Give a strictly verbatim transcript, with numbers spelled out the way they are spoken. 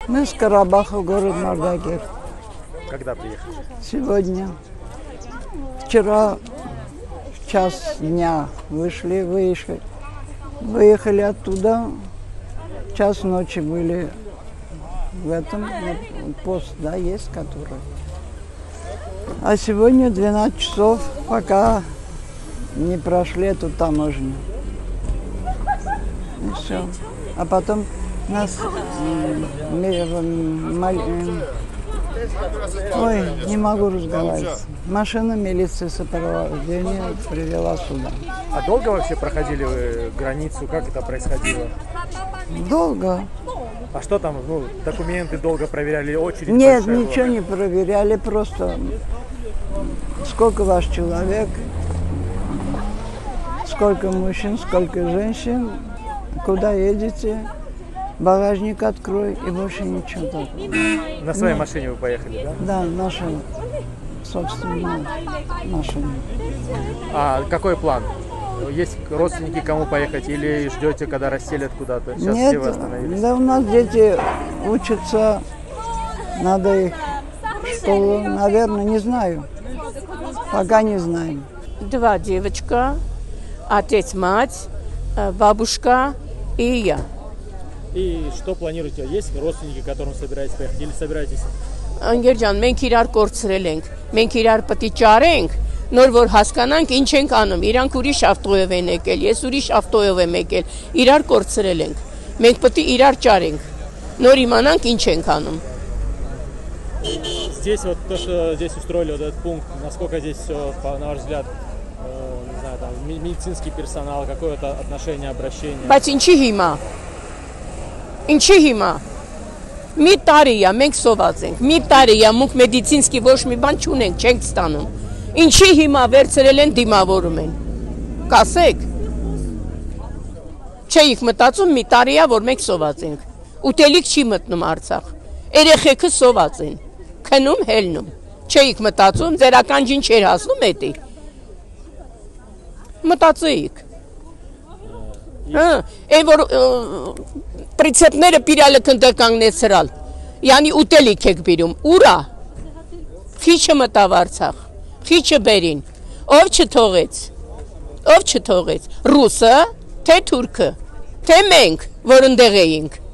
Мы с Карабаха, город Мардакер. Когда приехали? Сегодня. Вчера в час дня вышли, выехали. Выехали оттуда. В час ночи были в этом пост, да, есть который. А сегодня двенадцать часов, пока не прошли эту таможню. И все. А потом нас... Ой, не могу разговаривать. Машина милиции сопровождения привела сюда. А долго вообще проходили вы границу? Как это происходило? Долго. А что там, ну, документы долго проверяли, очередь? Нет, ничего была? Не проверяли, просто сколько ваш человек, сколько мужчин, сколько женщин, куда едете, багажник открой и больше ничего такого. На своей Нет. машине вы поехали, да? Да, наша собственная машина. А какой план? Есть родственники, кому поехать, или ждете, когда расселят куда-то? Сейчас Нет, все вы остановились. Да у нас дети учатся, надо их в школу, наверное, не знаю. Пока не знаем. Два девочка, отец, мать, бабушка и я. И что планируете? Есть родственники, к которым собираетесь поехать, или собираетесь? Անգերջան, մենք իրար կորցրել ենք, մենք իրար պետք է ճարենք, նոր որ հասկանանք ինչ ենք անում, իրանք ուրիշ ավտոյով են եկել, ես ուրիշ ավտոյով եմ եկել, իրար կորցրել ենք, մենք պետք է իրար ճարենք, նոր իմանանք ինչ ենք անում. Здесь вот то, что здесь устроили вот этот пункт, насколько здесь все, на ваш взгляд, э, не знаю, там, медицинский персонал, какое-то отношение, обращение? Բայց ինչի հիմա, ինչի հիմա, մի տարի է, մենք սոված ենք, մի տարի է, մուք մեդիցինսկի ոչ մի բան չունենք, չենք ստանում, ինչի հիմա վերցրել են դիմավորում են, կասեք, չէիք մտածում մի տարի է, որ մենք սոված ենք, ուտելիք չի մտնում Արցախ, երեխեքը սոված են, քնում, հելնում, չէիք մտածում, ձեր ականջին չէր հասնում էտի, մտածեիք, այն որ պրիցեպները պիրալը կնդը կանգնեցրալ, յանի ուտելիք եք բիրում, ուրա, խիչը մտավ Արցախ, խիչը բերին, ով չթողեց, ով չթողեց, ռուսը, թե թուրքը, թե մենք, որ ընդեղ էինք,